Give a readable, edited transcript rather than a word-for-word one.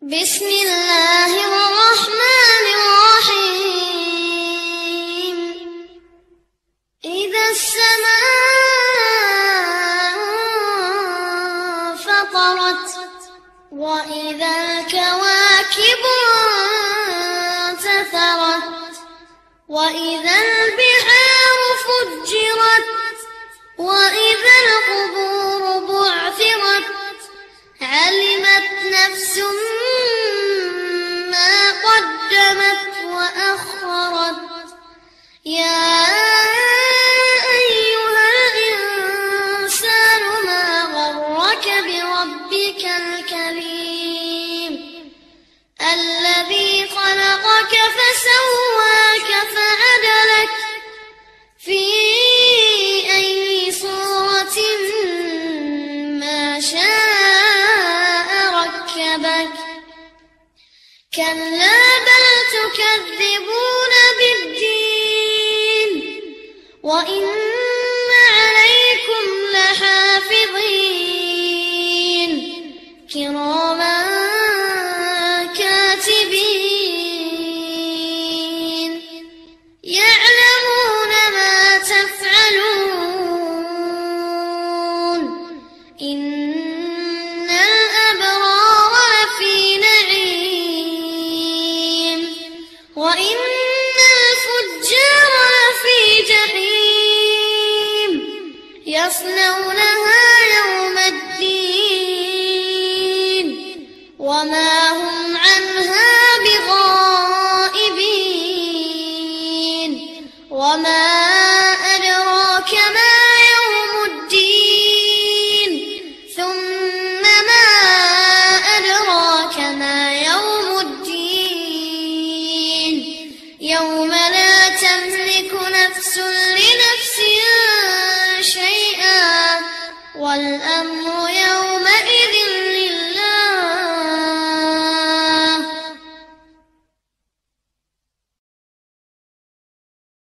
بسم الله الرحمن الرحيم. إذا السماء انفطرت وإذا الكواكب انتثرت وإذا البحار فجرت وإذا القبور بعثرت علمت نفس ما قدمت وأخرت. يا أيها الإنسان ما غرك بربك الكريم الذي خلقك فسواك فعدلك في أي صورة ما شاء ركبك. كلا بل تكذبون بالدين وإن عليكم لحافظين كراما كاتبين يعلمون ما تفعلون. إن الأبرار لفي نعيم وإن الفجار لفي جحيم يصلونها يوم الدين وما هم عنها بغائبين. وما أدراك ما يوم الدين ثم ما أدراك ما يوم الدين يوم لا تملك نفس لنفس شيئا والأمر